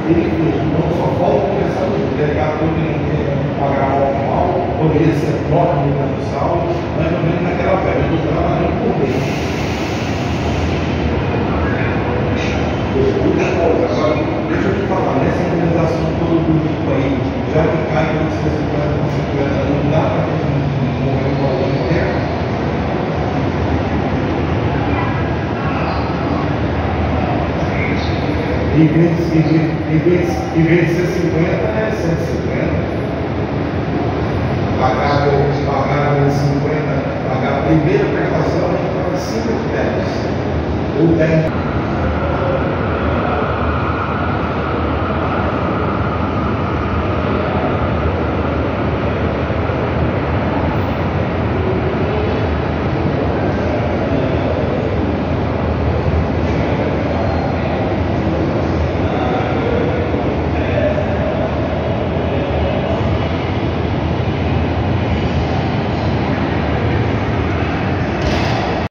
ele fez. Então só falta começar o delegado todo não quer pagar mal, poderia ser próprio no mensal, mas não vem naquela pele. Eu estou trabalhando por bem. Agora, deixa eu te falar, nessa organização toda do grupo aí, já que cai com 150, não dá para a gente morrer com algum tempo. Em vez de ser 50, é 150. Pagar 50, pagar a primeira prestação, a gente paga 5 ou 10. Ou 10.